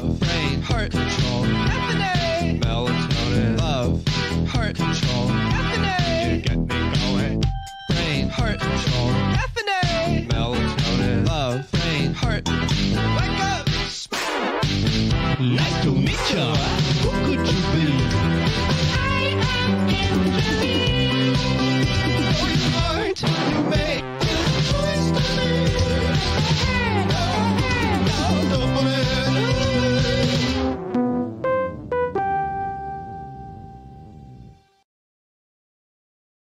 love, brain, heart control, caffeine, melatonin, love, heart control, caffeine, you get me going. Brain, heart control, caffeine, melatonin, love, brain, heart, wake up, Nice to meet ya. Who could you be?